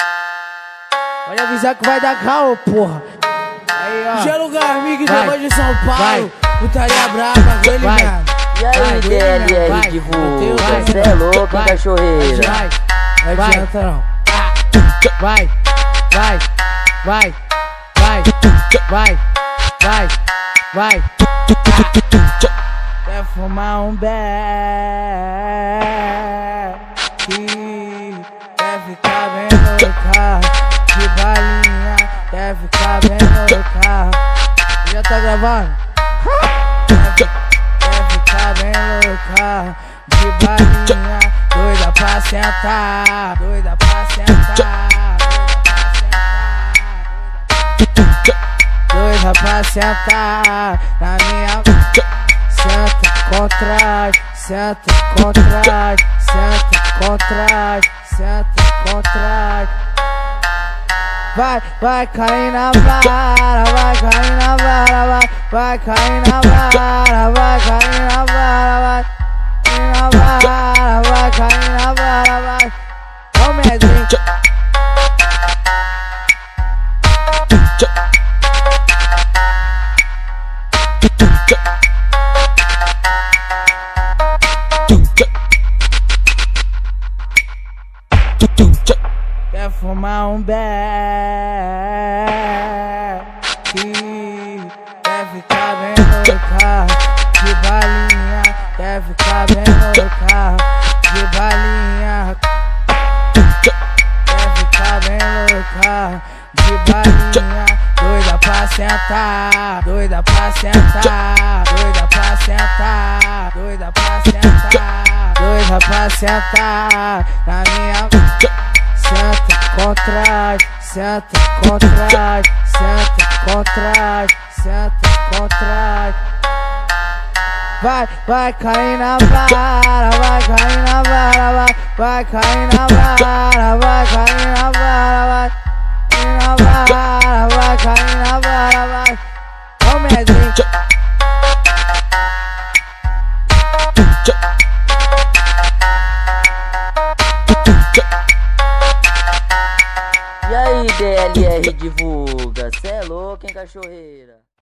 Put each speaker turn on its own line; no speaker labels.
Pode avisar que vai dar caô, porra. Aí, ó.
Gelo Garmin, depois de São Paulo. Putaria brava, aquele mesmo.
E aí, DLR divulga, cê é louco, hein, cachorreira?
Vai,
adianta não.
vai, vai, vai, vai, vai, vai.
Quer fumar um beck, quer ficar bem louca, de balinha, quer ficar bem louca.
Já tá gravando?
Quer ficar bem louca, de balinha, doida pra sentar, doida pra sentar, doida pra sentar na minha. Senta com trás, senta com trás, senta com trás, senta com trás. Vai cair na vara, vai cair na vara, vai cair na vara, vai cair na vara, vai cair na vara, vai. Ó o medrinho. Quer fumar um beck, quer ficar bem louca, de balinha, quer ficar bem louca, de balinha, quer ficar bem louca, de balinha, doida pra sentar, doida pra sentar, doida pra sentar, doida pra sentar, doida pra sentar na minha. Senta com trás, senta com trás, senta com trás, senta com trás. Vai cair na vara, vai cair na vara, vai cair na vara, vai cair na vara, vai cair na vara, vai. Ó o medrinho.
E aí, DLR divulga, cê é louco, hein, cachorreira?